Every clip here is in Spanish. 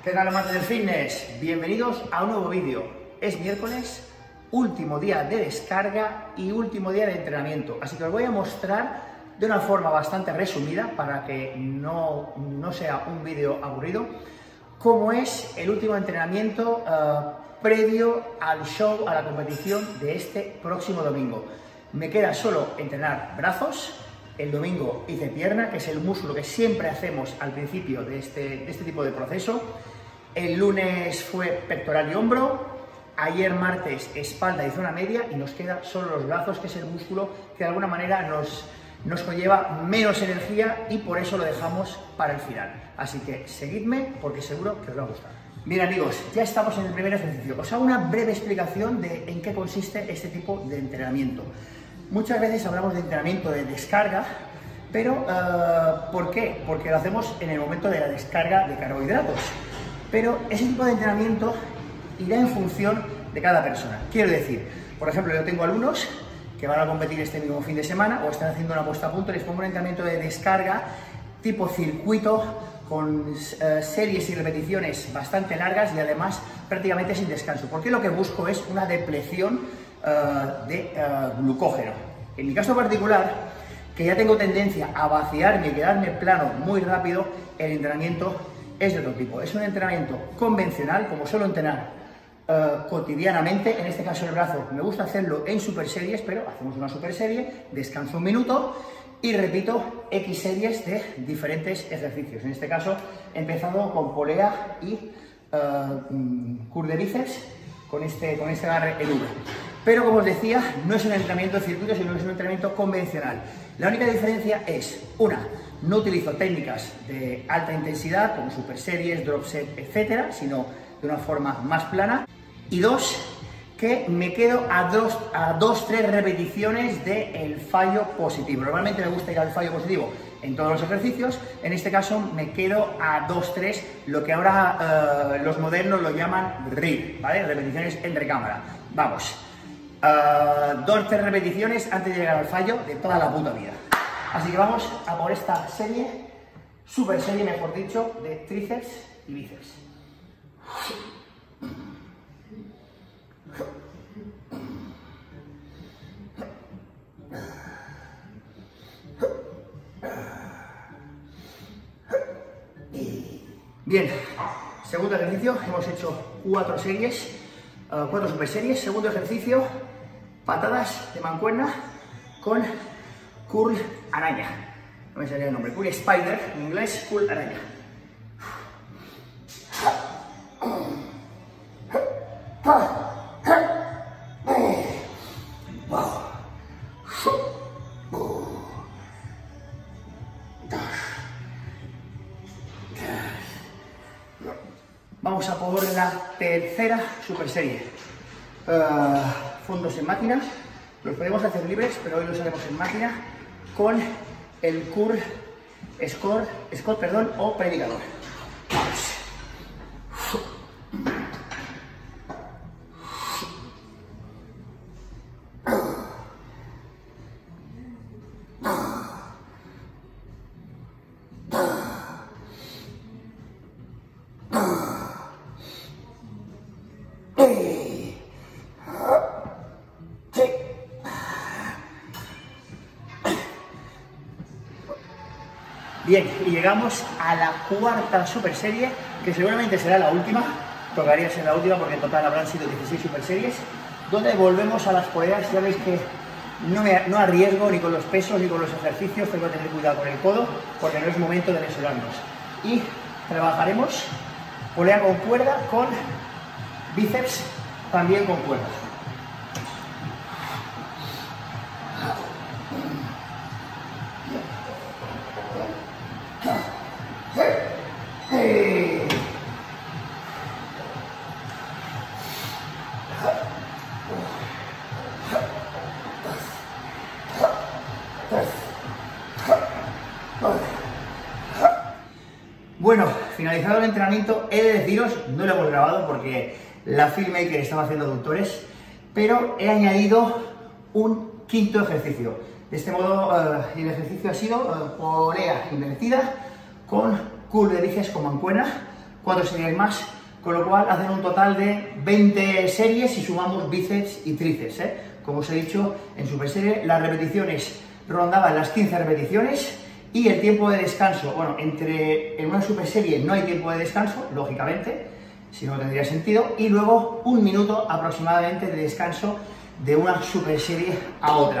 ¿Qué tal, amantes del fitness? Bienvenidos a un nuevo vídeo. Es miércoles, último día de descarga y último día de entrenamiento. Así que os voy a mostrar de una forma bastante resumida, para que no sea un vídeo aburrido, cómo es el último entrenamiento previo al show, a la competición de este próximo domingo. Me queda solo entrenar brazos. El domingo hice pierna, que es el músculo que siempre hacemos al principio de este tipo de proceso. El lunes fue pectoral y hombro. Ayer martes espalda y zona media, y nos queda solo los brazos, que es el músculo que de alguna manera nos conlleva menos energía, y por eso lo dejamos para el final. Así que seguidme porque seguro que os va a gustar. Bien, amigos, ya estamos en el primer ejercicio. Os hago una breve explicación de en qué consiste este tipo de entrenamiento. Muchas veces hablamos de entrenamiento de descarga, pero ¿por qué? Porque lo hacemos en el momento de la descarga de carbohidratos. Pero ese tipo de entrenamiento irá en función de cada persona. Quiero decir, por ejemplo, yo tengo alumnos que van a competir este mismo fin de semana o están haciendo una puesta a punto. Les pongo un entrenamiento de descarga tipo circuito, con series y repeticiones bastante largas y además prácticamente sin descanso, porque lo que busco es una depleción de glucógeno. En mi caso particular, que ya tengo tendencia a vaciarme y quedarme plano muy rápido, el entrenamiento es de otro tipo. Es un entrenamiento convencional, como suelo entrenar cotidianamente. En este caso el brazo me gusta hacerlo en super series, pero hacemos una super serie, descanso un minuto y repito X series de diferentes ejercicios. En este caso he empezado con polea y curl de bíceps con este agarre en V. Pero como os decía, no es un entrenamiento de circuito, sino que es un entrenamiento convencional. La única diferencia es, una, no utilizo técnicas de alta intensidad como super series, drop set, etcétera, sino de una forma más plana. Y dos, que me quedo a 2-3 repeticiones del fallo positivo. Normalmente me gusta ir al fallo positivo en todos los ejercicios. En este caso me quedo a 2-3, lo que ahora los modernos lo llaman RIR, ¿vale? Repeticiones entre cámara. Vamos, 2-3 repeticiones antes de llegar al fallo de toda la puta vida. Así que vamos a por esta serie, super serie mejor dicho, de tríceps y bíceps. Bien, segundo ejercicio, hemos hecho 4 series, 4 super series. Segundo ejercicio, patadas de mancuerna con curl araña. No me salía el nombre, curl spider en inglés, curl araña. Vamos a por la tercera super serie. Fondos en máquina. Los podemos hacer libres, pero hoy los haremos en máquina con el curl Scott, o predicador. Vamos. Bien, y llegamos a la cuarta super serie, que seguramente será la última. Tocaría ser la última porque en total habrán sido 16 super series, donde volvemos a las poleas. Ya veis que no arriesgo ni con los pesos ni con los ejercicios. Tengo que tener cuidado con el codo porque no es momento de lesionarnos. Y trabajaremos polea con cuerda, con bíceps también con cuerda. Bueno, finalizado el entrenamiento, he de deciros, no lo hemos grabado porque la filmmaker estaba haciendo aductores, pero he añadido un quinto ejercicio. De este modo, el ejercicio ha sido polea invertida con curl de bíceps con mancuerna, 4 series más, con lo cual hacen un total de 20 series si sumamos bíceps y tríceps, ¿eh? Como os he dicho, en super serie las repeticiones rondaban las 15 repeticiones y el tiempo de descanso, bueno, en una super serie no hay tiempo de descanso, lógicamente, si no tendría sentido, y luego 1 minuto aproximadamente de descanso de una super serie a otra.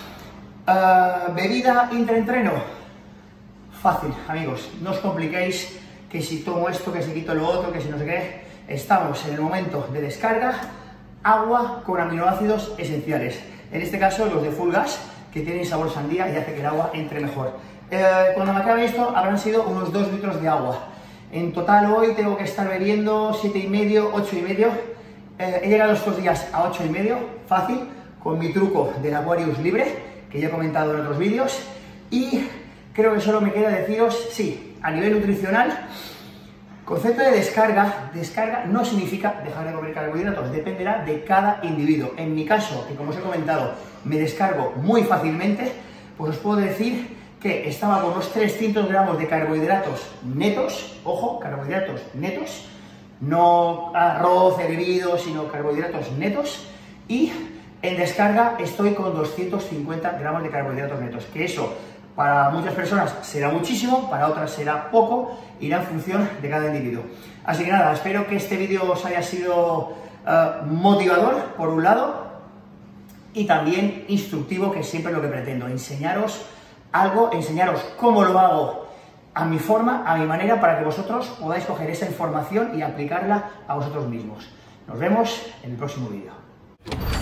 Bebida intraentreno, fácil, amigos, no os compliquéis, que si tomo esto, que si quito lo otro, que si no sé qué. Estamos en el momento de descarga, agua con aminoácidos esenciales, en este caso los de Full Gas, que tienen sabor sandía y hace que el agua entre mejor. Cuando me acabe esto habrán sido unos 2 litros de agua. En total hoy tengo que estar bebiendo 7,5, 8,5. He llegado estos días a 8,5, fácil, con mi truco del Aquarius libre, que ya he comentado en otros vídeos. Y creo que solo me queda deciros, sí, a nivel nutricional, concepto de descarga. Descarga no significa dejar de comer carbohidratos, dependerá de cada individuo. En mi caso, que como os he comentado, me descargo muy fácilmente, pues os puedo decir que estaba con unos 300 gramos de carbohidratos netos, ojo, carbohidratos netos, no arroz hervido, sino carbohidratos netos, y en descarga estoy con 250 gramos de carbohidratos netos, que eso para muchas personas será muchísimo, para otras será poco, irá en función de cada individuo. Así que nada, espero que este vídeo os haya sido motivador, por un lado, y también instructivo, que siempre es lo que pretendo, enseñaros algo, enseñaros cómo lo hago a mi forma, a mi manera, para que vosotros podáis coger esa información y aplicarla a vosotros mismos. Nos vemos en el próximo vídeo.